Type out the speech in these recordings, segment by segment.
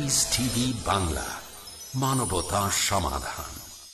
Piece TV Bangla, মানবতা সমাধান।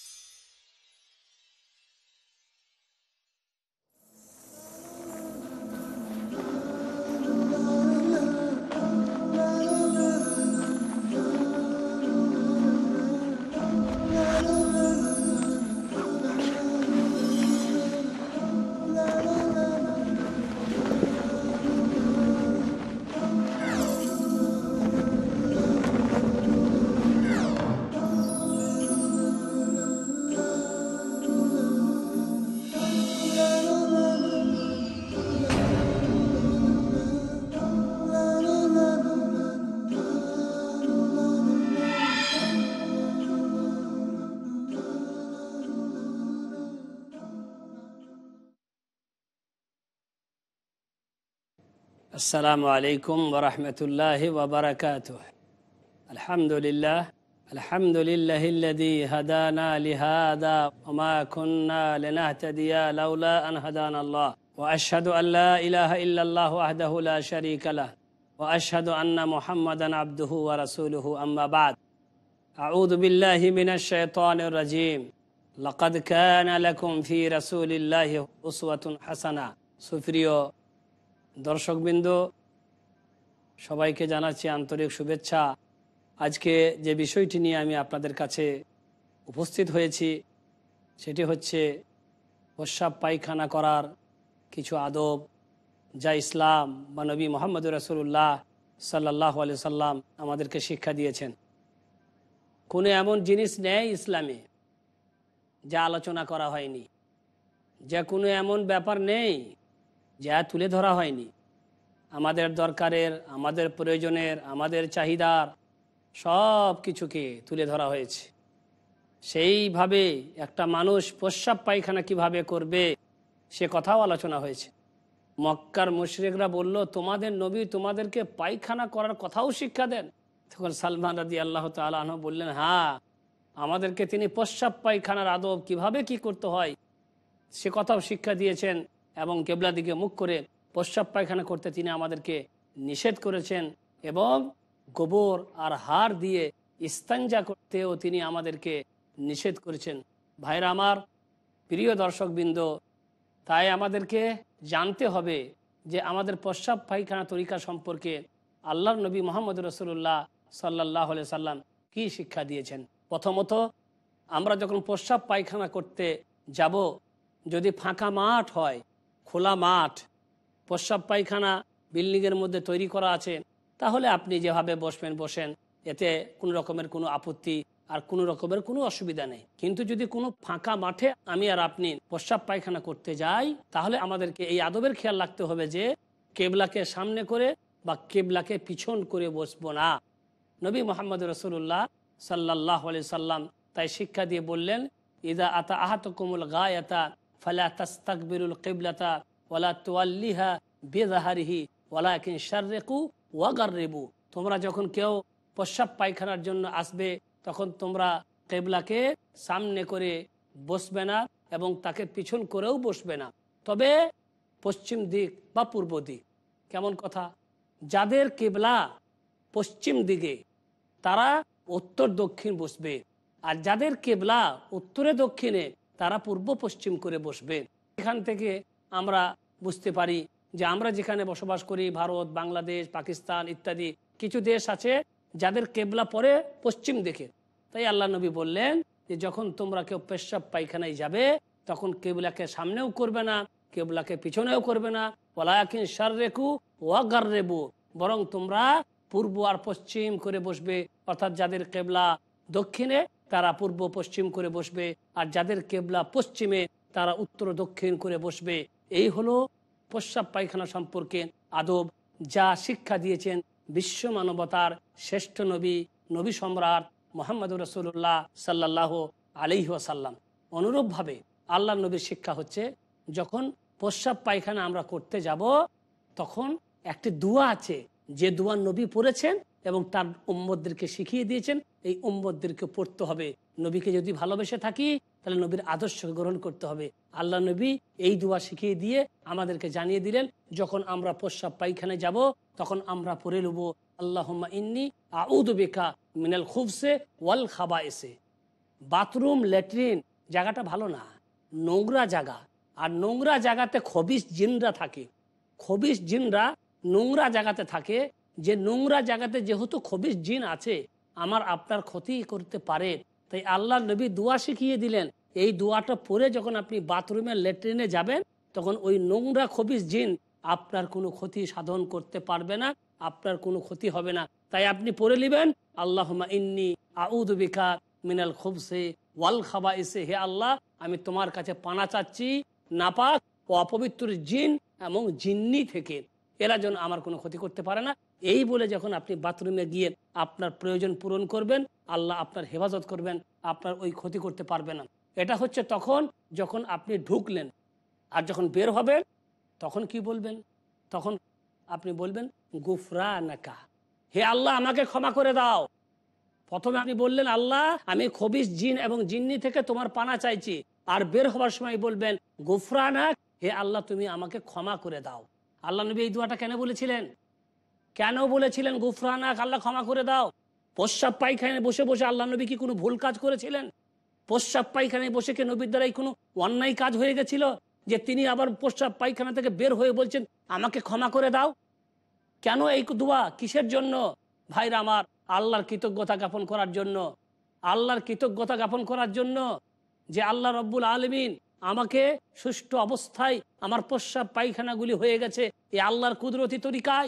আসসালামু আলাইকুম ওয়া রাহমাতুল্লাহি ওয়া বারাকাতুহু। আলহামদুলিল্লাহিল্লাযী হাদানা লিহাযা ওয়া মা কুন্না লিনাহতাদিয়া লাউলা আন হাদানাল্লাহ ওয়া আশহাদু আল লা ইলাহা ইল্লাল্লাহ ওয়াহদাহু লা শারীকা লাহু ওয়া আশহাদু আন্না মুহাম্মাদান আবদুহু ওয়া রাসূলুহু আম্মা বা'দ। আউযু বিল্লাহি মিনাশ শাইতানির রাজীম। লাকাদ কানা লাকুম ফি রাসূলিল্লাহি উসওয়াতুন হাসানাহ। সুপ্রিয় দর্শকবৃন্দ, সবাইকে জানাচ্ছি আন্তরিক শুভেচ্ছা। আজকে যে বিষয়টি নিয়ে আমি আপনাদের কাছে উপস্থিত হয়েছি সেটি হচ্ছে প্রস্রাব পায়খানা করার কিছু আদব, যা ইসলাম বা নবী মুহাম্মদ রাসূলুল্লাহ সাল্লাল্লাহু আলাইহি সাল্লাম আমাদেরকে শিক্ষা দিয়েছেন। কোনো এমন জিনিস নেই ইসলামে যা আলোচনা করা হয়নি, যা কোনো এমন ব্যাপার নেই যা তুলে ধরা হয়নি। আমাদের দরকারের, আমাদের প্রয়োজনের, আমাদের চাহিদার সব কিছুকে তুলে ধরা হয়েছে। সেইভাবে একটা মানুষ প্রস্রাব পায়খানা কিভাবে করবে সে কথাও আলোচনা হয়েছে। মক্কার মুশরিকরা বলল, তোমাদের নবী তোমাদেরকে পায়খানা করার কথাও শিক্ষা দেন? তখন সালমান রাদিয়াল্লাহু তাআলা আনহু বললেন, হ্যাঁ, আমাদেরকে তিনি প্রস্রাব পায়খানার আদব কিভাবে কি করতে হয় সে কথাও শিক্ষা দিয়েছেন, এবং কেবলা দিকে মুখ করে প্রস্রাব পায়খানা করতে তিনি আমাদেরকে নিষেধ করেছেন, এবং গোবর আর হাড় দিয়ে ইস্তাঞ্জা করতেও তিনি আমাদেরকে নিষেধ করেছেন। ভাইরা আমার, প্রিয় দর্শকবৃন্দ, তাই আমাদেরকে জানতে হবে যে আমাদের প্রস্রাব পায়খানা তরিকা সম্পর্কে আল্লাহর নবী মুহাম্মদ রাসূলুল্লাহ সাল্লাল্লাহু আলাইহি সাল্লাম কি শিক্ষা দিয়েছেন। প্রথমত, আমরা যখন প্রস্রাব পায়খানা করতে যাব, যদি ফাঁকা মাঠ হয়, খোলা মাঠ, প্রস্রাব পায়খানা বিল্ডিংয়ের মধ্যে তৈরি করা আছে, তাহলে আপনি যেভাবে বসেন, এতে কোনো রকমের কোনো আপত্তি আর কোনো রকমের কোনো অসুবিধা নেই। কিন্তু যদি কোনো ফাঁকা মাঠে আমি আর আপনি প্রস্রাব পায়খানা করতে যাই, তাহলে আমাদেরকে এই আদবের খেয়াল রাখতে হবে যে কেবলাকে সামনে করে বা কেবলাকে পিছন করে বসবো না। নবী মুহাম্মদ রাসূলুল্লাহ সাল্লাল্লাহু আলাইহি সাল্লাম তাই শিক্ষা দিয়ে বললেন, ইযা আতা আহাতুকুমুল গায়াতা ফালা তাস্তাকবিরুল কিবলাতা ওয়ালা তুওয়াল্লিহা বিযাহরিহি ওয়ালাকিন শাররিকু ওয়া গাররিবু। তোমরা যখন কেউ প্রস্রাব পায়খানার জন্য আসবে, তখন তোমরা কিবলাকে সামনে করে বসবে না এবং তাকে পিছন করেও বসবে না, তবে পশ্চিম দিক বা পূর্ব দিক। কেমন কথা? যাদের কিবলা পশ্চিম দিকে তারা উত্তর দক্ষিণ বসবে, আর যাদের কিবলা উত্তরে দক্ষিণে তারা পূর্ব পশ্চিম করে বসবে। এখান থেকে আমরা বুঝতে পারি যে আমরা যেখানে বসবাস করি, ভারত, বাংলাদেশ, পাকিস্তান ইত্যাদি কিছু দেশ আছে যাদের কেবলা পরে পশ্চিম দিকে। তাই আল্লাহ নবী বললেন যে যখন তোমরা কেউ পেশাব পায়খানায় যাবে, তখন কেবলাকে সামনেও করবে না, কেবলাকে পিছনেও করবে না, ওয়ালাকিন শাররিকু ওয়া গাররিবু, বরং তোমরা পূর্ব আর পশ্চিম করে বসবে। অর্থাৎ যাদের কেবলা দক্ষিণে তারা পূর্ব পশ্চিম করে বসবে, আর যাদের কেবলা পশ্চিমে তারা উত্তর দক্ষিণ করে বসবে। এই হলো প্রস্রাব পায়খানা সম্পর্কে আদব, যা শিক্ষা দিয়েছেন বিশ্ব মানবতার শ্রেষ্ঠ নবী, নবী সম্রাট মুহাম্মদুর রাসূলুল্লাহ সাল্লাল্লাহু আলাইহি ওয়াসাল্লাম। অনুরূপভাবে আল্লাহ নবীর শিক্ষা হচ্ছে, যখন প্রস্রাব পায়খানা আমরা করতে যাব, তখন একটি দোয়া আছে যে দোয়া নবী পড়েছেন এবং তার উম্মতদেরকে শিখিয়ে দিয়েছেন। এই উম্মতদেরকে পড়তে হবে। নবীকে যদি ভালোবেসে থাকি, তাহলে নবীর আদর্শ গ্রহণ করতে হবে। আল্লাহ নবী এই দোয়া শিখিয়ে দিয়ে আমাদেরকে জানিয়ে দিলেন, যখন আমরা প্রস্রাব পায়খানায় যাব, তখন আমরা পড়ে নেব, আল্লাহুম্মা ইন্নী আউযু বিকা মিনাল খুবসে ওয়াল খাবায়েসে। বাথরুম ল্যাট্রিন জায়গাটা ভালো না, নোংরা জায়গা। আর নোংরা জায়গাতে খবিশ জিনরা থাকে। খবিশ জিনরা নোংরা জায়গাতে থাকে। যে নোংরা জায়গাতে যেহেতু খবিশ জিন আছে, আমার আপনার ক্ষতি করতে পারে। তাই আল্লাহ নবী দোয়া শিখিয়ে দিলেন, এই দোয়াটা পড়ে যখন আপনি বাথরুমে ল্যাট্রিনে যাবেন, তখন ওই নোংরা খবিশ জিন আপনার কোনো ক্ষতি সাধন করতে পারবে না, আপনার কোনো ক্ষতি হবে না। তাই আপনি পড়ে নেবেন, আল্লাহুম্মা ইন্নী আউযু বিকা মিনাল খুবসি ওয়াল খাবাইসি। হে আল্লাহ, আমি তোমার কাছে পানা চাচ্ছি নাপাক ও অপবিত্র জিন এবং জিন্নি থেকে, এরা যেন আমার কোনো ক্ষতি করতে পারে না। এই বলে যখন আপনি বাথরুমে গিয়ে আপনার প্রয়োজন পূরণ করবেন, আল্লাহ আপনার হেফাজত করবেন, আপনার ওই ক্ষতি করতে পারবে না। এটা হচ্ছে তখন যখন আপনি ঢুকলেন। আর যখন বের হবেন তখন কি বলবেন? তখন আপনি বলবেন গুফরানাকা, হে আল্লাহ আমাকে ক্ষমা করে দাও। প্রথমে আপনি বললেন আল্লাহ আমি খবিশ জিন এবং জিন্নি থেকে তোমার পানা চাইছি। আর বের হওয়ার সময় বলবেন গুফরানাক, হে আল্লাহ তুমি আমাকে ক্ষমা করে দাও। আল্লাহ নবী এই দোয়াটা কেন বলেছিলেন? কেন বলেছিলেন গুফরানাক, আল্লাহ ক্ষমা করে দাও? প্রস্রাব পায়খানায় বসে বসে আল্লাহ নবী কি কোনো ভুল কাজ করেছিলেন? প্রস্রাব পায়খানায় বসে কি নবীর দ্বারাই কোনো অন্যায় কাজ হয়ে গেছিল যে তিনি আবার প্রস্রাব পায়খানা থেকে বের হয়ে বলছেন আমাকে ক্ষমা করে দাও? কেন এই দোয়া? কিসের জন্য? ভাইরা আমার, আল্লাহর কৃতজ্ঞতা জ্ঞাপন করার জন্য। আল্লাহর কৃতজ্ঞতা জ্ঞাপন করার জন্য যে আল্লাহ রব্বুল আলামিন আমাকে সুষ্ঠু অবস্থায় আমার প্রস্রাব পায়খানাগুলি হয়ে গেছে এই আল্লাহর কুদরতি তরিকায়।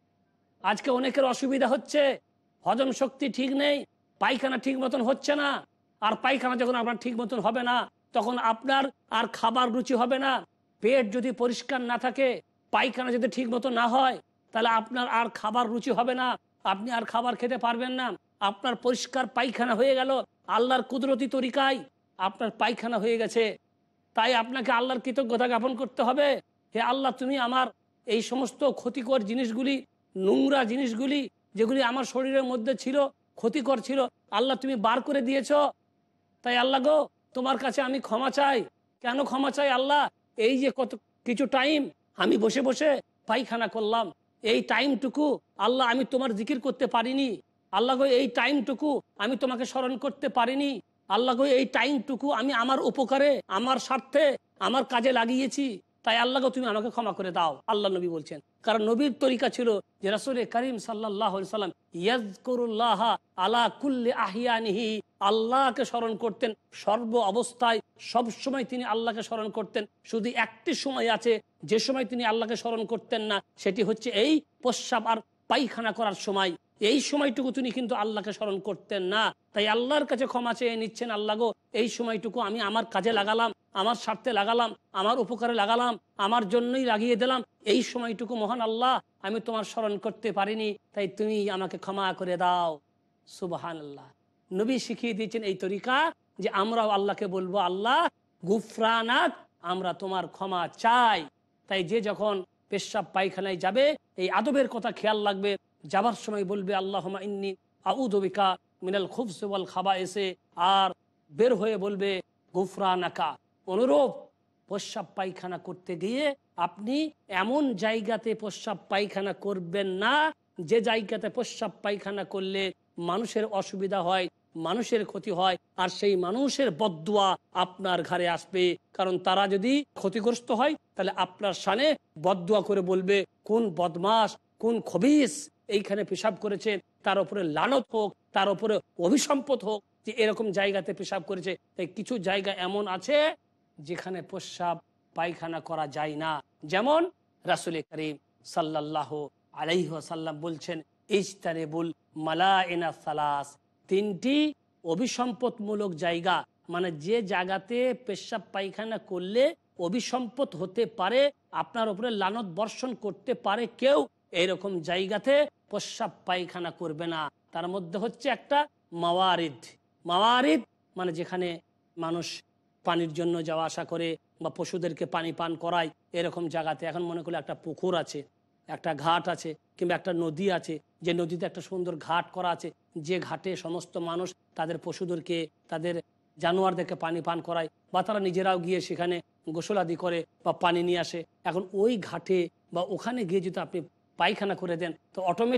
আজকে অনেকের অসুবিধা হচ্ছে, হজম শক্তি ঠিক নেই, পায়খানা ঠিক মতন হচ্ছে না। আর পায়খানা যখন আপনার ঠিক মতন হবে না, তখন আপনার আর খাবার রুচি হবে না। পেট যদি পরিষ্কার না থাকে, পায়খানা যদি ঠিক মতো না হয়, তাহলে আপনার আর খাবার রুচি হবে না, আপনি আর খাবার খেতে পারবেন না। আপনার পরিষ্কার পায়খানা হয়ে গেল, আল্লাহর কুদরতি তরিকায় আপনার পায়খানা হয়ে গেছে। তাই আপনাকে আল্লাহর কৃতজ্ঞতা জ্ঞাপন করতে হবে। হে আল্লাহ, তুমি আমার এই সমস্ত ক্ষতিকর জিনিসগুলি, নোংরা জিনিসগুলি যেগুলি আমার শরীরের মধ্যে ছিল, ক্ষতিকর ছিল, আল্লাহ তুমি বার করে দিয়েছ। তাই আল্লাহ গো, তোমার কাছে আমি ক্ষমা চাই। কেন ক্ষমা চাই আল্লাহ? এই যে কত কিছু টাইম আমি বসে বসে পায়খানা করলাম, এই টাইমটুকু আল্লাহ আমি তোমার জিকির করতে পারিনি। আল্লাহ গো, এই টাইমটুকু আমি তোমাকে স্মরণ করতে পারিনি। আল্লাহ গো, এই টাইমটুকু আমি আমার উপকারে, আমার স্বার্থে, আমার কাজে লাগিয়েছি। তাই আল্লাহ গো, তুমি আমাকে ক্ষমা করে দাও। আল্লাহ নবী বলছেন, কারণ নবীর তরিকা ছিল যে রাসূল করিম সাল্লাল্লাহু আলাইহি সাল্লাম ইয়াজকুরুল্লাহ আলা কুল্লি আহিয়ানিহি, আল্লাহকে স্মরণ করতেন সর্ব অবস্থায়, সব সময় তিনি আল্লাহকে স্মরণ করতেন। শুধু একটি সময় আছে যে সময় তিনি আল্লাহকে স্মরণ করতেন না, সেটি হচ্ছে এই প্রস্রাব আর পায়খানা করার সময়। এই সময়টুকু তিনি কিন্তু আল্লাহকে স্মরণ করতেন না। তাই আল্লাহর কাছে ক্ষমা চেয়ে নিচ্ছেন, আল্লাহ গো, এই সময়টুকু আমি আমার কাজে লাগালাম, আমার স্বার্থে লাগালাম, আমার উপকারে লাগালাম, আমার জন্যই লাগিয়ে দিলাম। এই সময়টুকু মহান আল্লাহ আমি তোমার স্মরণ করতে পারিনি, তাই তুমি আমাকে ক্ষমা করে দাও। সুবহানাল্লাহ। নবী শিখিয়ে দিয়েছেন এই তরিকা যে আমরাও আল্লাহকে বলবো আল্লাহ গুফরানাক, আমরা তোমার ক্ষমা চাই। তাই যে যখন পেশাব পায়খানায় যাবে এই আদবের কথা খেয়াল রাখবে। যাবার সময় বলবে আল্লাহুম্মা ইন্নী আউযু বিকা মিনাল খুবসি ওয়াল খাবায়েসি, আর বের হয়ে বলবে গুফরানাকা। অনুরূপ প্রস্রাব পায়খানা করতে গিয়ে আপনি এমন জায়গাতে প্রস্রাব পায়খানা করবেন না যে জায়গাতে প্রস্রাব পায়খানা করলে মানুষের অসুবিধা হয়, মানুষের ক্ষতি হয়, আর সেই মানুষের বদদুয়া আপনার ঘরে আসবে। কারণ তারা যদি ক্ষতিগ্রস্ত হয় তাহলে আপনার শানে বদদুয়া করে বলবে কোন বদমাস, কোন খবিস এইখানে পেশাব করেছে, তার উপরে লানত হোক, তার উপরে অভিসম্পদ হোক যে এরকম জায়গাতে পেশাব করেছে। তাই কিছু জায়গা এমন আছে যেখানে প্রস্রাব পায়খানা করা যায় না। যেমন রাসূল করিম সাল্লাল্লাহু আলাইহি ওয়াসাল্লাম বলছেন ইজতানিবুল মালাইনা সালাস, তিনটি অভিসম্পদমূলক জায়গা, মানে যে জায়গাতে পেশাব পায়খানা করলে অভিসম্পদ হতে পারে, আপনার উপরে লানত বর্ষণ করতে পারে কেউ, এইরকম জায়গাতে প্রস্রাব পায়খানা করবে না। তার মধ্যে হচ্ছে একটা মাওয়ারিদ। মাওয়ারিদ মানে যেখানে মানুষ পানির জন্য যাওয়া আসা করে বা পশুদেরকে পানি পান করায়, এরকম জায়গাতে। এখন মনে করলে একটা পুকুর আছে, একটা ঘাট আছে, কিংবা একটা নদী আছে, যে নদীতে একটা সুন্দর ঘাট করা আছে, যে ঘাটে সমস্ত মানুষ তাদের পশুদেরকে, তাদের জানোয়ারদেরকে পানি পান করায়, বা তারা নিজেরাও গিয়ে সেখানে গোসল আদি করে বা পানি নিয়ে আসে। এখন ওই ঘাটে বা ওখানে গিয়ে যদি আপনি পায়খানা করে দেন তো অটোমেটিক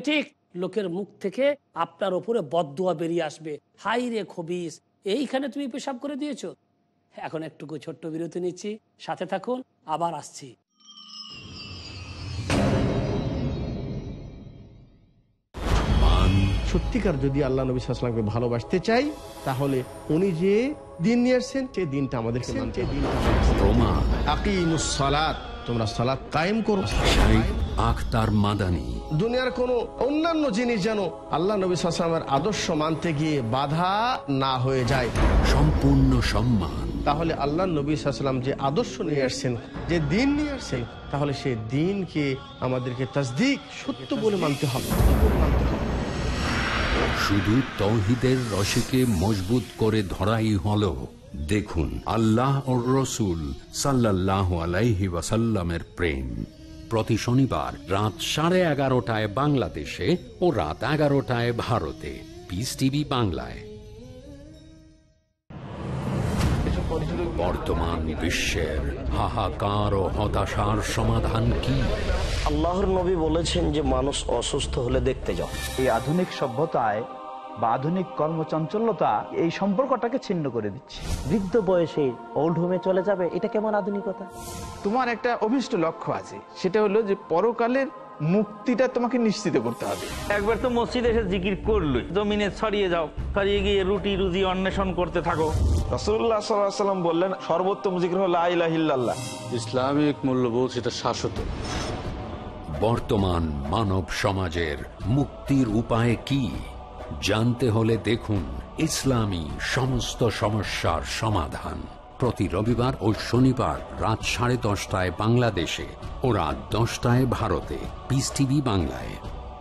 লোকের মুখ থেকে আপনার ওপরে বদদুয়া বেরিয়ে আসবে, হাই রে খবিস, এইখানে তুমি পেশাব করে দিয়েছো। এখন একটুকু ছোট্ট বিরতি নিচ্ছি, সাথে থাকুন, আবার আসছি। সত্যিকার যদি আল্লাহ নবী সাল্লাল্লাহু আলাইহি ওয়াসাল্লামকে ভালোবাসতে চাই, তাহলে উনি যে দিন নিয়ে আসছেন সেই দিনটা আমাদেরকে মানতে হবে। প্রমাণ আকিমুস সালাত, তোমরা সালাত কায়েম করো। শাইখ আখতার মাদানী। দুনিয়ার কোনো অন্যান্য জিনিস যেন আল্লাহ নবী সাল্লাল্লাহু আলাইহি ওয়াসাল্লামের আদর্শ মানতে গিয়ে বাধা না হয়ে যায়। সম্পূর্ণ সম্মান। তাহলে আল্লাহ নবী সাল্লাল্লাহু আলাইহি ওয়াসাল্লাম যে আদর্শ নিয়ে আসছেন, যে দিন নিয়ে আসছেন, তাহলে সেই দিনকে আমাদেরকে তাসদিক, সত্য বলে মানতে হবে। শুধু তৌহিদের রশিকে মজবুত করে ধরাই হলো। দেখুন আল্লাহ ও রসুল সাল্লাল্লাহু আলাইহি ওয়াসাল্লামের প্রেম, প্রতি শনিবার রাত 11:30টায় বাংলাদেশে ও রাত 11টায় ভারতে, পিস টিভি বাংলায়। বর্তমান বিশ্বের হাহাকার ও হতাশার সমাধান কি? আল্লাহর নবী বলেছেন যে মানুষ অসুস্থ হলে দেখতে যাও। এই আধুনিক সভ্যতায় বা আধুনিক কর্মচঞ্চলতা এই সম্পর্কটাকে ছিন্ন করে দিচ্ছে। বৃদ্ধ বয়সে ওল্ড হোমে চলে যাবে, এটা কেমন আধুনিকতা? তোমার একটা অভিষ্ট লক্ষ্য আছে, সেটা হলো যে পরকালের মুক্তিটা তোমাকে নিশ্চিত করতে হবে। একবার তো মসজিদে এসে জিকির করলই, জমিনে ছড়িয়ে যাও, ছড়িয়ে গিয়ে রুটি রুজি অন্বেষণ করতে থাকো। রাসূলুল্লাহ সাল্লাল্লাহু আলাইহি ওয়াসাল্লাম বললেন, সর্বোত্তম জিকির হলো লা ইলাহা ইল্লাল্লাহ। ইসলামিক মূল্যবোধ সেটা শাশ্বত। বর্তমান মানব সমাজের মুক্তির উপায় কি জানতে হলে দেখুন ইসলামী সমস্ত সমস্যার সমাধান, প্রতি রবিবার ও শনিবার রাত 10:30টায় বাংলাদেশে ও রাত 10টায় ভারতে, পিস টিভি বাংলায়।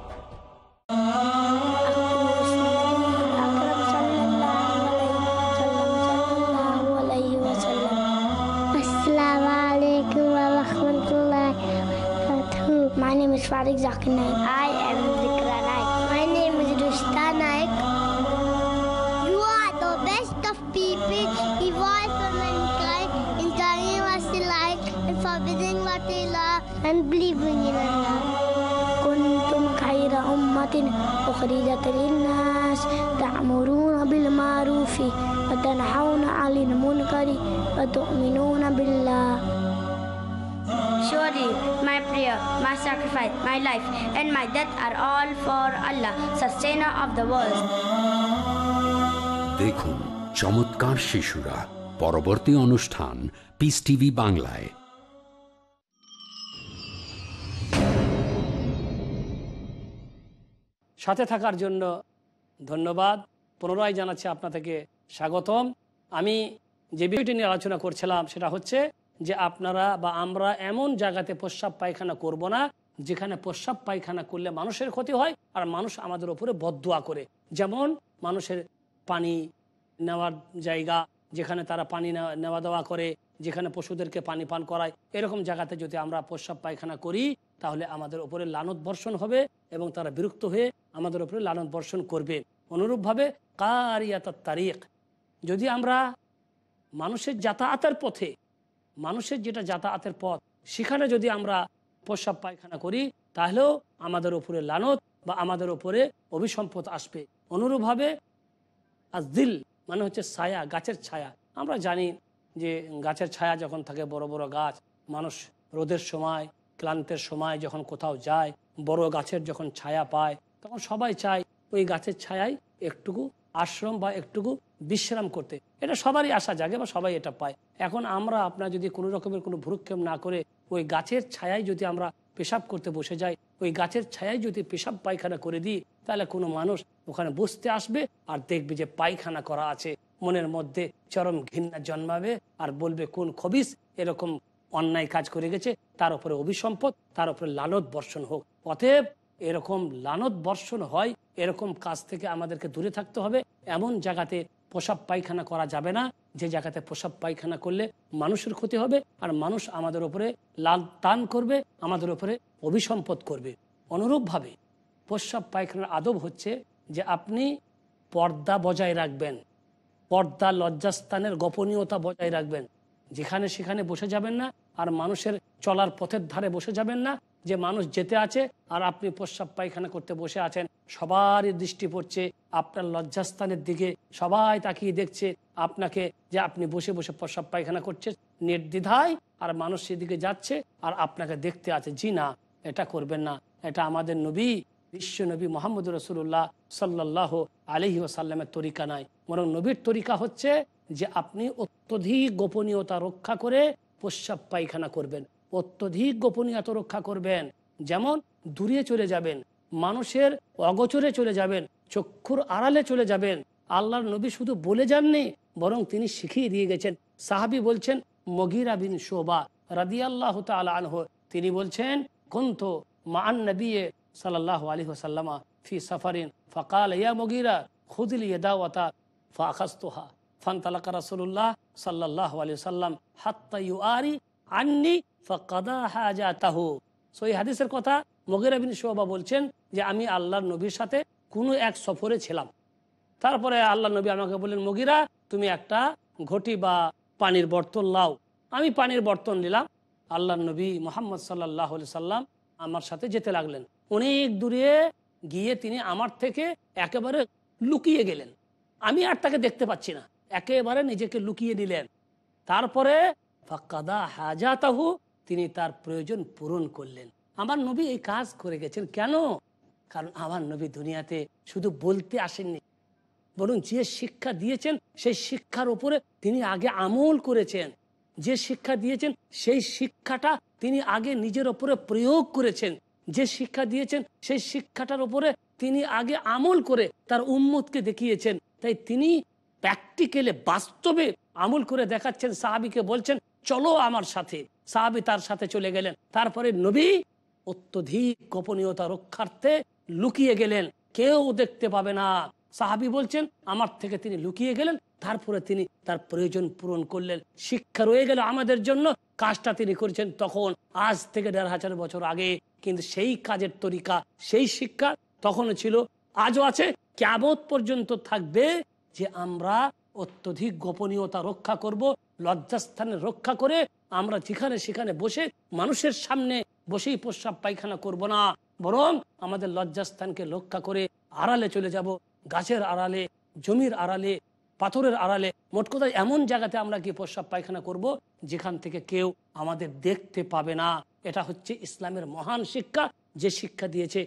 My name is Farid Zakir Naik. I am Zikra Naik. My name is Rushta Naik. You are the best of people, evolved for mankind, in telling us to like and forbidding what they love and believing in Allah. كنتم خير أمة أخرجت للناس تأمرون بالمعروف وتنهون عن المنكر وتؤمنون بالله. Surely my prayer, my sacrifice, my life and my death are all for Allah, sustainer of the world. দেখুন চমৎকার শিশুরা, পরবর্তী অনুষ্ঠান piece TV বাংলায়। সাথে থাকার জন্য ধন্যবাদ। পুনরায় জানাচ্ছি আপনাদেরকে স্বাগতম। আমি যে বিষয়টি নিয়ে আলোচনা করছিলাম সেটা হচ্ছে যে আপনারা বা আমরা এমন জায়গাতে প্রস্রাব পায়খানা করব না যেখানে প্রস্রাব পায়খানা করলে মানুষের ক্ষতি হয় আর মানুষ আমাদের উপরে বদদুয়া করে। যেমন মানুষের পানি নেওয়ার জায়গা, যেখানে তারা পানি নেওয়া দেওয়া করে, যেখানে পশুদেরকে পানি পান করায়, এরকম জায়গাতে যদি আমরা প্রস্রাব পায়খানা করি তাহলে আমাদের উপরে লানত বর্ষণ হবে এবং তারা বিরক্ত হয়ে আমাদের উপরে লানত বর্ষণ করবে। অনুরূপভাবে কারিয়াতাত তারিক, যদি আমরা মানুষের যাতায়াতের পথে, মানুষের যেটা যাতায়াতের পথ, সেখানে যদি আমরা প্রস্রাব পায়খানা করি তাহলেও আমাদের উপরে লানত বা আমাদের উপরে অভিসম্পদ আসবে। অনুরূপভাবে আজদিল মানে হচ্ছে ছায়া, গাছের ছায়া। আমরা জানি যে গাছের ছায়া যখন থাকে, বড় বড় গাছ, মানুষ রোদের সময়, ক্লান্তের সময় যখন কোথাও যায়, বড় গাছের যখন ছায়া পায় তখন সবাই চায় ওই গাছের ছায়ায় একটুকু আশ্রম বা একটুকু বিশ্রাম করতে। এটা সবারই আশা জাগে বা সবাই এটা পায়। এখন আমরা আপনার যদি কোনো রকমের কোনো ভ্রুক্ষেপ না করে ওই গাছের ছায়ায় যদি আমরা পেশাব করতে বসে যাই, ওই গাছের ছায়ায় যদি পেশাব পায়খানা করে দিই, তাহলে কোনো মানুষ ওখানে বসতে আসবে আর দেখবে যে পায়খানা করা আছে, মনের মধ্যে চরম ঘৃণা জন্মাবে আর বলবে কোন খবিস এরকম অন্যায় কাজ করে গেছে, তার উপরে অভিসম্পদ, তার উপরে লানত বর্ষণ হোক। অতএব এরকম লানত বর্ষণ হয়, এরকম কাজ থেকে আমাদেরকে দূরে থাকতে হবে। এমন জায়গাতে প্রস্রাব পায়খানা করা যাবে না যে জায়গাতে প্রস্রাব পায়খানা করলে মানুষের ক্ষতি হবে আর মানুষ আমাদের উপরে লাল টান করবে, আমাদের উপরে অভিসম্পদ করবে। অনুরূপভাবে প্রস্রাব পায়খানার আদব হচ্ছে যে আপনি পর্দা বজায় রাখবেন, পর্দা লজ্জাস্থানের গোপনীয়তা বজায় রাখবেন। যেখানে সেখানে বসে যাবেন না আর মানুষের চলার পথের ধারে বসে যাবেন না, যে মানুষ যেতে আছে আর আপনি প্রস্রাব পায়খানা করতে বসে আছেন, সবারই দৃষ্টি পড়ছে আপনার লজ্জাস্থানের দিকে, সবাই তাকিয়ে দেখছে আপনাকে যে আপনি বসে বসে প্রস্রাব পায়খানা করছেন নির্দ্বিধায়, আর মানুষ সেদিকে যাচ্ছে আর আপনাকে দেখতে আছে। জি না, এটা করবেন না। এটা আমাদের নবী, বিশ্ব নবী মোহাম্মদ রসুল্লাহ সাল্লাল্লাহু আলাইহি ওয়াসাল্লামের তরিকা নাই, বরং নবীর তরিকা হচ্ছে যে আপনি অত্যধিক গোপনীয়তা রক্ষা করে প্রস্রাব পায়খানা করবেন, অত্যধিক গোপনীয়তা রক্ষা করবেন। যেমন দূরে চলে যাবেন, মানুষের অগোচরে চলে যাবেন, চক্ষুর আড়ালে চলে যাবেন। আল্লাহর নবী শুধু বলে যাননি, বরং তিনি শিখিয়ে দিয়ে গেছেন। সাহাবী বলছেন মুগীরা বিন শুবা রাদিয়াল্লাহু তাআলা আনহু, তিনি বলছেন কুনতু মা'আন নবী সাল্লাল্লাহু আলাইহি ওয়াসাল্লাম ফি সাফারিন ফাকাল ইয়া মুগীরা খুযিল ইয়াদাওয়াতা ফাআখাযতুহা ফান্তালাকা রাসূলুল্লাহ সাল্লাল্লাহু আলাইহি ওয়াসাল্লাম হাত্তা ইউআরি আন্নি ফাকাদা হাজাতাহু। সো এই হাদিসের কথা মুগীরা বিন শুবা বলছেন যে আমি আল্লাহর নবীর সাথে কোনো এক সফরে ছিলাম। তারপরে আল্লাহর নবী আমাকে বললেন, মুগীরা তুমি একটা ঘটি বা পানির বর্তন লাও। আমি পানির বর্তন নিলাম। আল্লাহর নবী মুহাম্মদ সাল্লাল্লাহু আলাইহি সাল্লাম আমার সাথে যেতে লাগলেন। অনেক দূরে গিয়ে তিনি আমার থেকে একেবারে লুকিয়ে গেলেন, আমি আর তাকে দেখতে পাচ্ছি না, একেবারে নিজেকে লুকিয়ে নিলেন। তারপরে ফাকাদা হাজাতাহু, তিনি তার প্রয়োজন পূরণ করলেন। আমার নবী এই কাজ করে গেছেন কেন? কারণ আমার নবী দুনিয়াতে শুধু বলতে আসেননি, বরং যে শিক্ষা দিয়েছেন সেই শিক্ষার উপরে তিনি আগে আমল করেছেন। যে শিক্ষা দিয়েছেন সেই শিক্ষাটা তিনি আগে নিজের উপরে প্রয়োগ করেছেন। যে শিক্ষা দিয়েছেন সেই শিক্ষাটার উপরে তিনি আগে আমল করে তার উম্মতকে দেখিয়েছেন। তাই তিনি প্র্যাকটিক্যালি বাস্তবে আমল করে দেখাচ্ছেন। সাহাবীকে বলছেন চলো আমার সাথে, সাহাবী তার সাথে চলে গেলেন। তারপরে নবী অত্যধিক গোপনীয়তা রক্ষার্থে লুকিয়ে গেলেন, কেউ দেখতে পাবে না। সাহাবী বলছেন আমার থেকে তিনি লুকিয়ে গেলেন, তারপরে তিনি তার প্রয়োজন পূরণ করলেন। শিক্ষা রয়ে গেল আমাদের জন্য, কাজটা তিনি করেছেন তখন, আজ থেকে ১৫০০ বছর আগে। কিন্তু সেই কাজের তরিকা, সেই শিক্ষা তখনও ছিল, আজও আছে, কিয়ামত পর্যন্ত থাকবে, যে আমরা অত্যধিক গোপনীয়তা রক্ষা করব, লজ্জাস্থানে রক্ষা করে আমরা যেখানে সেখানে বসে মানুষের সামনে বসেই প্রস্রাব পায়খানা করব না, বরং আমাদের লজ্জাস্থানকে রক্ষা করে আড়ালে চলে যাব, গাছের আড়ালে, জমির আড়ালে, পাথরের আড়ালে, মোট কথা এমন জায়গাতে আমরা কি প্রস্রাব পায়খানা করব যেখান থেকে কেউ আমাদের দেখতে পাবে না। এটা হচ্ছে ইসলামের মহান শিক্ষা, যে শিক্ষা দিয়েছে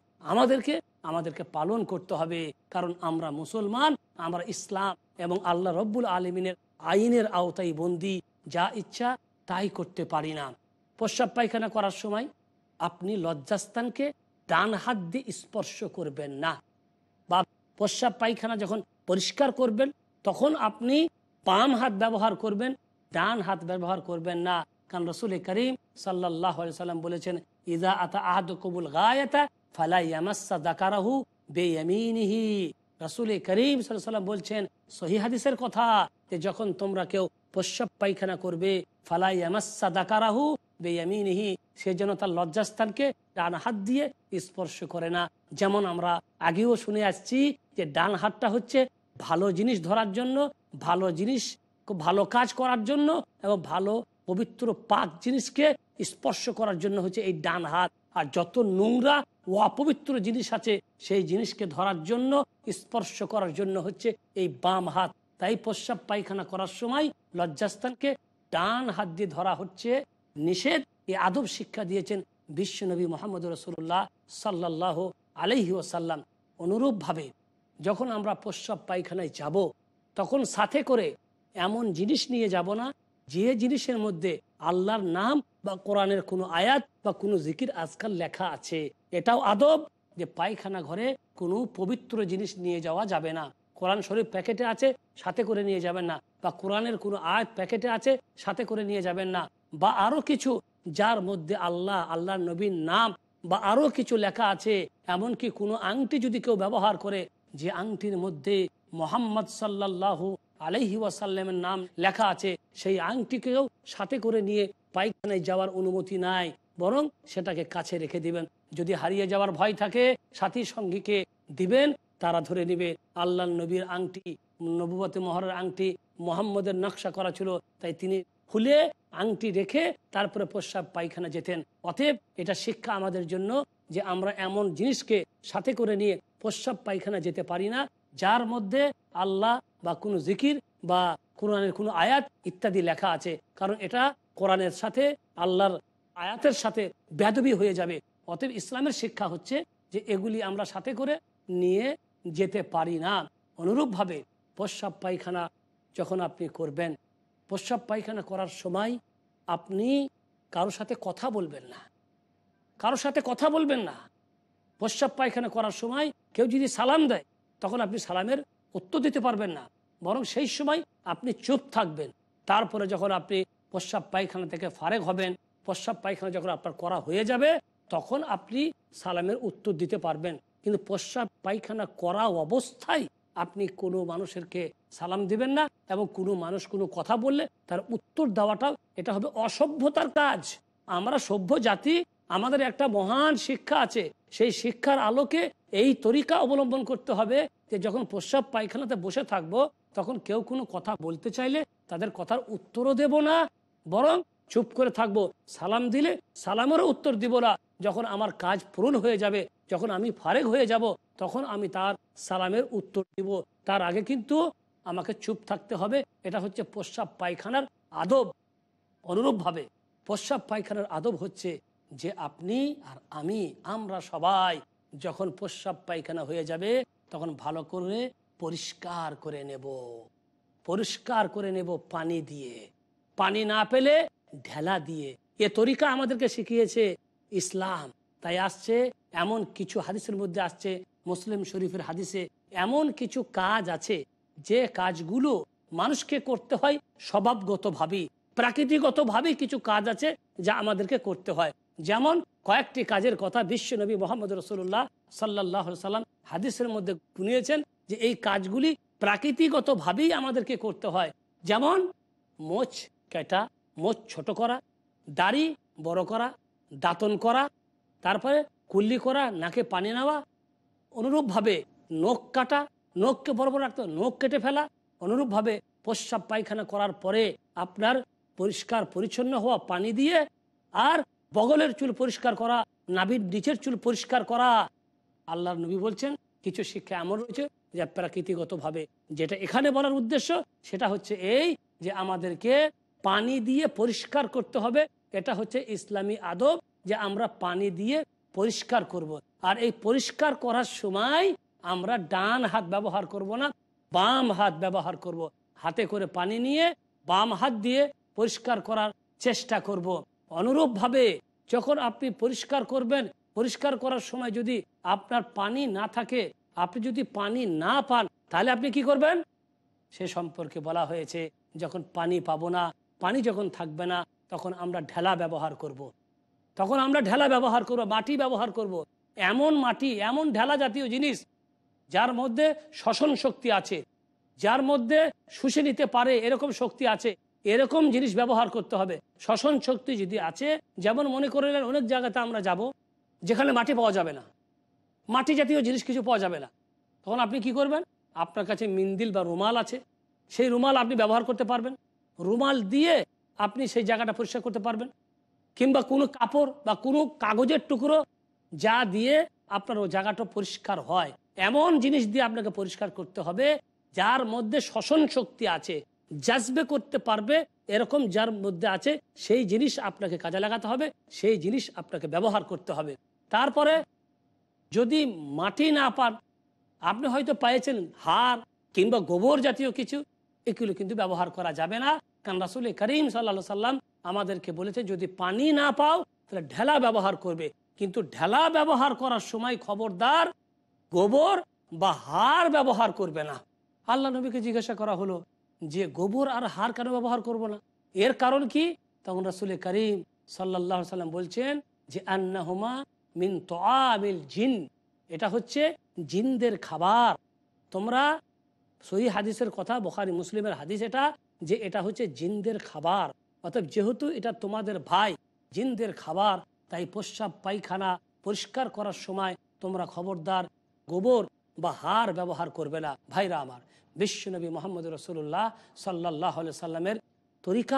আমাদেরকে পালন করতে হবে। কারণ আমরা মুসলমান, আমরা ইসলাম এবং আল্লাহ রব্বুল আলমিনের আইনের আওতায় বন্দী, যা ইচ্ছা তাই করতে পারি না। প্রস্রাব পায়খানা করার সময় আপনি লজ্জাস্থানকে ডান হাত দিয়ে স্পর্শ করবেন না, বা প্রস্রাব পায়খানা যখন পরিষ্কার করবেন তখন আপনি বাম হাত ব্যবহার করবেন, ডান হাত ব্যবহার করবেন না। কারণ রাসূল করিম সাল্লাল্লাহু আলাইহি ওয়াসাল্লাম বলেছেন ইযা আতা আহাদুকুমুল গায়াতা ফালা ইয়ামাসসা যাকারাহু বিয়ামিনিহি। রাসূল করিম সাল্লাল্লাহু আলাইহি ওয়াসাল্লাম বলছেন সহিহ হাদিসের কথা, যে যখন তোমরা কেউ প্রস্রাব পায়খানা করবে ফালা ইয়ামাসসা যাকারাহু বিয়ামিনিহি, সে যেন তার লজ্জাস্থানকে ডান হাত দিয়ে স্পর্শ করে না। যেমন আমরা আগেও শুনে আসছি যে ডান হাতটা হচ্ছে ভালো জিনিস ধরার জন্য, ভালো জিনিস, ভালো কাজ করার জন্য এবং ভালো পবিত্র পাক জিনিসকে স্পর্শ করার জন্য হচ্ছে এই ডান হাত। আর যত নোংরা ও অপবিত্র জিনিস আছে সেই জিনিসকে ধরার জন্য, স্পর্শ করার জন্য হচ্ছে এই বাম হাত। তাই প্রস্রাব পায়খানা করার সময় লজ্জাস্থানকে ডান হাত দিয়ে ধরা হচ্ছে নিষেধ। এই আদব শিক্ষা দিয়েছেন বিশ্বনবী মুহাম্মদ রাসূলুল্লাহ সাল্লাল্লাহু আলাইহি ওয়াসাল্লাম। অনুরূপভাবে যখন আমরা প্রস্রাব পায়খানায় যাব তখন সাথে করে এমন জিনিস নিয়ে যাব না যে জিনিসের মধ্যে আল্লাহর নাম বা কোরআনের কোনো আয়াত বা কোনো জিকির আজকাল লেখা আছে। এটাও আদব যে পায়খানা ঘরে কোনো পবিত্র জিনিস নিয়ে যাওয়া যাবে না। কোরআন শরীফ প্যাকেটে আছে, সাথে করে নিয়ে যাবেন না, বা কোরআনের কোনো আয়াত প্যাকেটে আছে, সাথে করে নিয়ে যাবেন না, বা আরও কিছু যার মধ্যে আল্লাহর নবীর নাম বা আরও কিছু লেখা আছে। এমনকি কোনো আংটি যদি কেউ ব্যবহার করে যে আংটির মধ্যে মুহাম্মদ সাল্লাল্লাহু আলাইহি ওয়াসাল্লামের নাম লেখা আছে, সেই আংটিকেও সাথে করে নিয়ে পায়খানায় যাওয়ার অনুমতি নাই, বরং সেটাকে কাছে রেখে দিবেন। যদি হারিয়ে যাওয়ার ভয় থাকে সাথী সঙ্গীকে দিবেন, তারা ধরে নিবে। আল্লাহর নবীর আংটি, নবুয়তের মোহরের আংটি মুহাম্মদের নকশা করা ছিল, তাই তিনি খুলে আংটি রেখে তারপরে প্রস্রাব পায়খানা যেতেন। অতএব এটা শিক্ষা আমাদের জন্য যে আমরা এমন জিনিসকে সাথে করে নিয়ে প্রস্রাব পায়খানা যেতে পারি না যার মধ্যে আল্লাহ বা কোনো জিকির বা কোরআনের কোনো আয়াত ইত্যাদি লেখা আছে, কারণ এটা কোরআনের সাথে আল্লাহর আয়াতের সাথে বেয়াদবি হয়ে যাবে। অতএব ইসলামের শিক্ষা হচ্ছে যে এগুলি আমরা সাথে করে নিয়ে যেতে পারি না। অনুরূপভাবে প্রস্রাব পায়খানা যখন আপনি করবেন, প্রস্রাব পায়খানা করার সময় আপনি কারোর সাথে কথা বলবেন না, কারোর সাথে কথা বলবেন না। প্রস্রাব পায়খানা করার সময় কেউ যদি সালাম দেয় তখন আপনি সালামের উত্তর দিতে পারবেন না, বরং সেই সময় আপনি চুপ থাকবেন। তারপরে যখন আপনি প্রস্রাব পায়খানা থেকে ফারেক হবেন, প্রস্রাব পায়খানা যখন আপনার করা হয়ে যাবে তখন আপনি সালামের উত্তর দিতে পারবেন। কিন্তু প্রস্রাব পায়খানা করা অবস্থায় আপনি কোনো মানুষেরকে সালাম দিবেন না, এবং কোনো মানুষ কোনো কথা বললে তার উত্তর দেওয়াটাও এটা হবে অসভ্যতার কাজ। আমরা সভ্য জাতি, আমাদের একটা মহান শিক্ষা আছে, সেই শিক্ষার আলোকে এই তরিকা অবলম্বন করতে হবে যে যখন প্রস্রাব পায়খানাতে বসে থাকবো তখন কেউ কোনো কথা বলতে চাইলে তাদের কথার উত্তরও দেব না, বরং চুপ করে থাকবো। সালাম দিলে সালামেরও উত্তর দিব না। যখন আমার কাজ পূরণ হয়ে যাবে, যখন আমি ফারেক হয়ে যাব, তখন আমি তার সালামের উত্তর দিব। তার আগে কিন্তু আমাকে চুপ থাকতে হবে। এটা হচ্ছে প্রস্রাব পায়খানার আদব। অনুরূপভাবে প্রস্রাব পায়খানার আদব হচ্ছে যে আপনি আর আমরা সবাই যখন প্রস্রাব পায়খানা হয়ে যাবে তখন ভালো করে পরিষ্কার করে নেব, পরিষ্কার করে নেব পানি দিয়ে, পানি না পেলে ঢেলা দিয়ে। এ তরিকা আমাদেরকে শিখিয়েছে ইসলাম। তাই আসছে এমন কিছু হাদিসের মধ্যে আসছে, মুসলিম শরীফের হাদিসে এমন কিছু কাজ আছে যে কাজগুলো মানুষকে করতে হয় স্বভাবগতভাবেই, প্রাকৃতিকগতভাবেই কিছু কাজ আছে যা আমাদেরকে করতে হয়। যেমন কয়েকটি কাজের কথা বিশ্বনবী মুহাম্মদ রাসূলুল্লাহ সাল্লাল্লাহু আলাইহি সাল্লাম হাদিসের মধ্যে শুনিয়েছেন যে এই কাজগুলি প্রাকৃতিকগতভাবেই আমাদেরকে করতে হয়। যেমন মোচ কাটা, মোচ ছোট করা, দাড়ি বড় করা, দাঁতন করা, তারপরে কুল্লি করা, নাকে পানি নেওয়া। অনুরূপভাবে নখ কাটা, নখকে বড় বড় রাখতে, নখ কেটে ফেলা। অনুরূপভাবে প্রস্রাব পায়খানা করার পরে আপনার পরিষ্কার পরিচ্ছন্ন হওয়া পানি দিয়ে, আর বগলের চুল পরিষ্কার করা, নাভির নিচের চুল পরিষ্কার করা। আল্লাহর নবী বলছেন কিছু শিক্ষা এমন রয়েছে যা প্রাকৃতিকগতভাবে, যেটা এখানে বলার উদ্দেশ্য সেটা হচ্ছে এই যে আমাদেরকে পানি দিয়ে পরিষ্কার করতে হবে। এটা হচ্ছে ইসলামী আদব যে আমরা পানি দিয়ে পরিষ্কার করব। আর এই পরিষ্কার করার সময় আমরা ডান হাত ব্যবহার করব না, বাম হাত ব্যবহার করব। হাতে করে পানি নিয়ে বাম হাত দিয়ে পরিষ্কার করার চেষ্টা করব। অনুরূপভাবে যখন আপনি পরিষ্কার করবেন, পরিষ্কার করার সময় যদি আপনার পানি না থাকে, আপনি যদি পানি না পান, তাহলে আপনি কি করবেন সে সম্পর্কে বলা হয়েছে। যখন পানি পাবো না, পানি যখন থাকবে না, তখন আমরা ঢেলা ব্যবহার করব। তখন আমরা ঢেলা ব্যবহার করব, মাটি ব্যবহার করব। এমন মাটি, এমন ঢেলা জাতীয় জিনিস যার মধ্যে শ্বসন শক্তি আছে, যার মধ্যে শুষে নিতে পারে এরকম শক্তি আছে, এরকম জিনিস ব্যবহার করতে হবে। শ্বসন শক্তি যদি আছে, যেমন মনে করলেন অনেক জায়গাতে আমরা যাব যেখানে মাটি পাওয়া যাবে না, মাটি জাতীয় জিনিস কিছু পাওয়া যাবে না, তখন আপনি কি করবেন? আপনার কাছে মিন্দিল বা রুমাল আছে, সেই রুমাল আপনি ব্যবহার করতে পারবেন। রুমাল দিয়ে আপনি সেই জায়গাটা পরিষ্কার করতে পারবেন। কিংবা কোনো কাপড় বা কোনো কাগজের টুকরো যা দিয়ে আপনার ওই জায়গাটা পরিষ্কার হয়, এমন জিনিস দিয়ে আপনাকে পরিষ্কার করতে হবে যার মধ্যে শ্বসন শক্তি আছে, জাজবে করতে পারবে এরকম যার মধ্যে আছে, সেই জিনিস আপনাকে কাজে লাগাতে হবে, সেই জিনিস আপনাকে ব্যবহার করতে হবে। তারপরে যদি মাটি না পান, আপনি হয়তো পেয়েছেন হাড় কিংবা গোবর জাতীয় কিছু, এগুলো কিন্তু ব্যবহার করা যাবে না। কারণ রাসূল করিম সাল্লাল্লাহু আলাইহি সাল্লাম আমাদেরকে বলেছেন যদি পানি না পাও তাহলে ঢেলা ব্যবহার করবে। কিন্তু ঢেলা ব্যবহার করার সময় খবরদার গোবর বা হাড় ব্যবহার করবে না। আল্লাহ নবীকে জিজ্ঞাসা করা হলো যে গোবর আর হাড় কেন ব্যবহার করব না, এর কারণ কি? তখন রাসূল করিম সাল্লাল্লাহু আলাইহি সাল্লাম বলছেন যে আন্নাহুমা মিন তুআমিল জিন, এটা হচ্ছে জিনদের খাবার। তোমরা সহিহ হাদিসের কথা, বুখারী মুসলিমের হাদিস এটা, যে এটা হচ্ছে জিনদের খাবার। অতএব যেহেতু এটা তোমাদের ভাই জিনদের খাবার, তাই প্রস্রাব পায়খানা পরিষ্কার করার সময় তোমরা খবরদার গোবর বা হাড় ব্যবহার করবে না। ভাইরা আমার, বিশ্বনবী মুহাম্মদ রাসূলুল্লাহ সাল্লাল্লাহু আলাইহি সাল্লামের তরিকা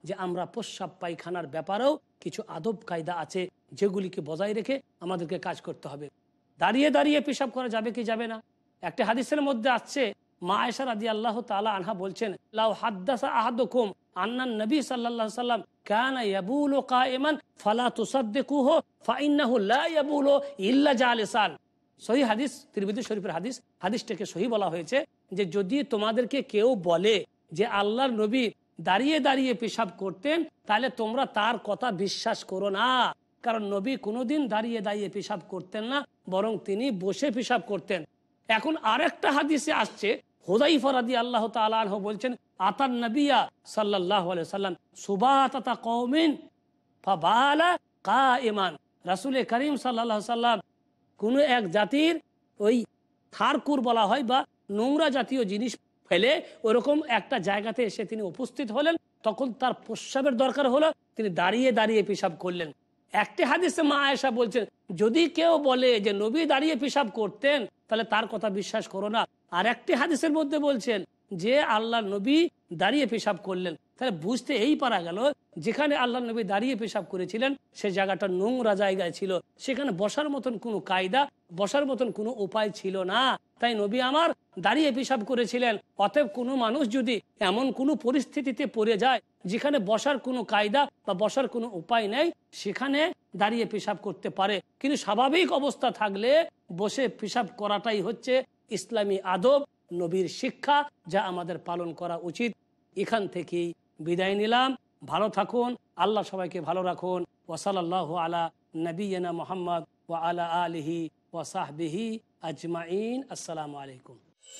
যে আমরা প্রস্রাব পায়খানার ব্যাপারেও কিছু আদব কায়দা আছে, যেগুলিকে বজায় রেখে আমাদেরকে কাজ করতে হবে। দাঁড়িয়ে দাঁড়িয়ে পেশাব করা যাবে কি যাবে না? একটা হাদিসের মধ্যে আছে, মা আয়েশা রাদিয়াল্লাহু তাআলা আনহা বলছেন, লাউ হাদ্দাসা আহাদুকুম আন্নান নবী সাল্লাল্লাহু আলাইহি ওয়াসাল্লাম কানা ইয়াবুলু কাইমান ফালা তুসাদ্দিকুহু ফাইন্নাহু লা ইয়াবুলু ইল্লা জালিসান। সহিহ হাদিস, তিরমিজি শরীফের হাদিস। হাদিসটাকে সহিহ বলা হয়েছে যে যদি তোমাদেরকে কেউ বলে যে আল্লাহর নবী দাঁড়িয়ে দাঁড়িয়ে পেশাব করতেন, তাহলে তোমরা তার কথা বিশ্বাস করো না, কারণ নবী কোনোদিন দাঁড়িয়ে দাঁড়িয়ে পেশাব করতেন না, বরং তিনি বসে পেশাব করতেন। এখন আরেকটা হাদিসে আসছে, হুযায়ফা রাদিয়াল্লাহু তাআলা আনহু বলছেন, আতান নবিয়া সাল্লাল্লাহু আলাইহি ওয়াসাল্লাম সুবাতাতা কওমিন ফাবালা কাইমান। রাসূল করিম সাল্লাল্লাহু আলাইহি ওয়াসাল্লাম কোন এক জাতির ওই থারকুর বলা হয় বা নোংরা জাতীয় জিনিস ফেলে ওরকম একটা জায়গাতে এসে তিনি উপস্থিত হলেন, তখন তার প্রস্রাবের দরকার হলো, তিনি দাঁড়িয়ে দাঁড়িয়ে পেশাব করলেন। একটি হাদিসে মা আয়েশা বলছেন, যদি কেউ বলে যে নবী দাঁড়িয়ে পেশাব করতেন, তাহলে তার কথা বিশ্বাস করো না। আর একটি হাদিসের মধ্যে বলছেন যে আল্লাহ নবী দাঁড়িয়ে পেশাব করলেন। তাহলে বুঝতে এই পারা গেল, যেখানে আল্লাহ নবী দাঁড়িয়ে পেশাব করেছিলেন সে জায়গাটা নোংরা জায়গায় ছিল, সেখানে বসার মতন কোনো কায়দা, বসার মতন কোনো উপায় ছিল না। তাই নবী আমার দাঁড়িয়ে পেশাব করেছিলেন। অতএব কোনো মানুষ যদি এমন কোনো পরিস্থিতিতে পড়ে যায় যেখানে বসার কোনো কায়দা বা বসার কোনো উপায় নেই, সেখানে দাঁড়িয়ে পেশাব করতে পারে। কিন্তু স্বাভাবিক অবস্থা থাকলে বসে পেশাব করাটাই হচ্ছে ইসলামী আদব, নবীর শিক্ষা, যা আমাদের পালন করা উচিত। এখান থেকেই বিদায় নিলাম। ভালো থাকুন, আল্লাহ সবাইকে ভালো রাখুন। ওয়া সাল্লাল্লাহু আলা নবিয়িনা মুহাম্মদ ওয়া আলা আলিহি ওয়া সাহবিহি আজমাইন। আসসালামু আলাইকুম।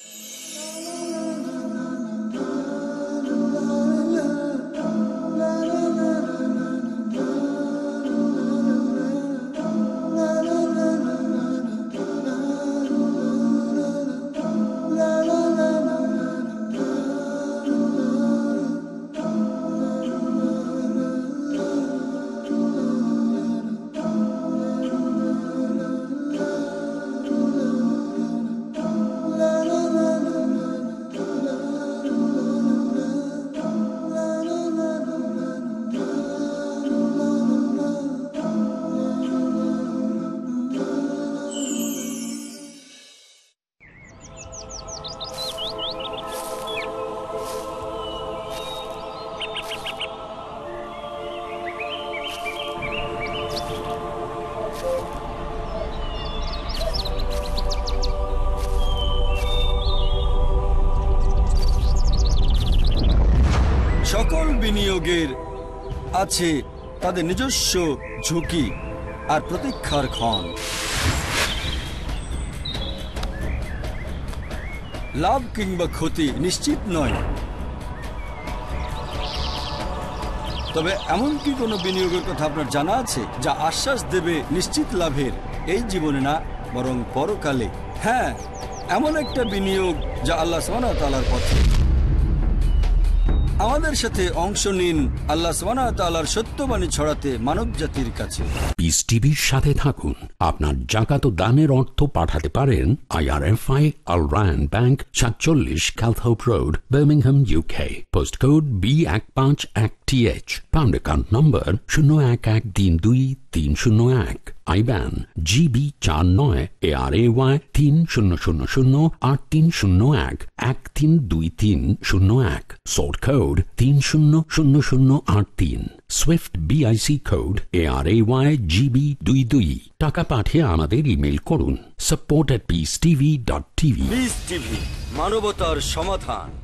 সকল বিনিয়োগের আছে তাদের নিজস্ব ঝুঁকি আর প্রতীক্ষার ক্ষণ। লাভ কিংবা ক্ষতি নিশ্চিত নয়, তবে এমন কি কোনো বিনিয়োগের কথা আপনার জানা আছে যা আশ্বাস দেবে নিশ্চিত লাভের, এই জীবনে না বরং পরকালে? হ্যাঁ, এমন একটা বিনিয়োগ যা আল্লাহ সুবহানাহু ওয়া তাআলার পথে। আমাদের সাথে অংশ নিন আল্লাহ সুবহানাহু ওয়া তাআলার সত্যবাণী ছড়াতে মানব জাতির কাছে। পিস টিভির সাথে থাকুন। আপনার জাকাত ও দানের অর্থ পাঠাতে পারেন IRFI Al Ryan Bank 47 Calthorpe Road, Birmingham, UK. Post code B151TH। Pound account number 01132301। IBAN GB49 ARAY 30008301 132301। Sort code 300083। Swift BIC code ARAY GB22। টাকা পাঠিয়ে আমাদের ইমেল করুন support@peacetv.tv। পিস টিভি, মানবতার সমাধান।